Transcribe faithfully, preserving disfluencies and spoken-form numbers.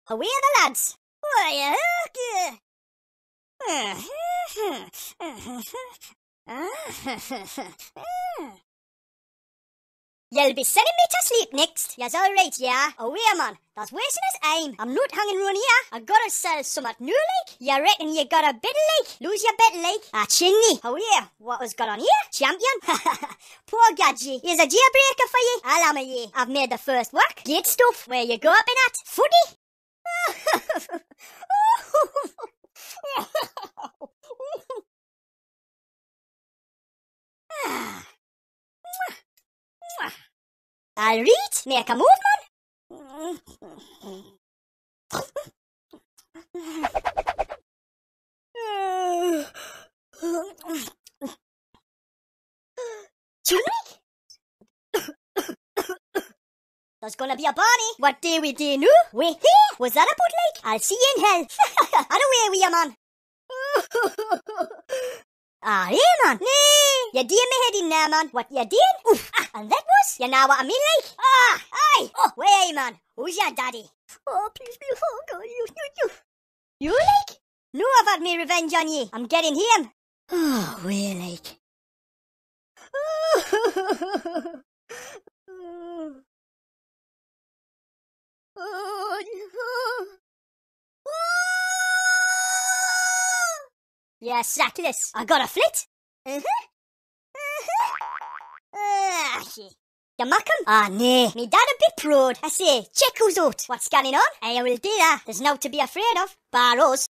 Away the lads. Why, You'll be sending me to sleep next. Yes, all right, yeah. Away, man. That's wasting his aim. I'm not hanging round here. I gotta sell something new, like. You reckon you got a bit, like? Lose your bet, like? Ah, chinny. Away. What was got on here? Champion? Poor Gadgy. Here's a jailbreaker for you. I'll hammer ye. I've made the first work. Gate stuff. Where you go up in at? Footy? I'll read. Make a move, man. There's gonna be a Barney. What day we do now? Wait here. Was that a bootleg? I'll see you in hell. Out away with you, man. Ah, hey, man. Nee. You did me head in there, man. What you did? Oof. Ah, and that was? You know what I mean, like? Ah, aye. Oh, wait, man. Who's your daddy? Oh, please be oh, God. You, you, you. You, like? No, I've had me revenge on you. I'm getting him. Oh, wait, like. Yeah, sackless. I got a flit. Uh-huh. Uh-huh. Ah, shit. You mock him? Ah, nee. Me dad a bit proud. I say, check who's out. What's going on? I will do that. There's no to be afraid of. Bar us.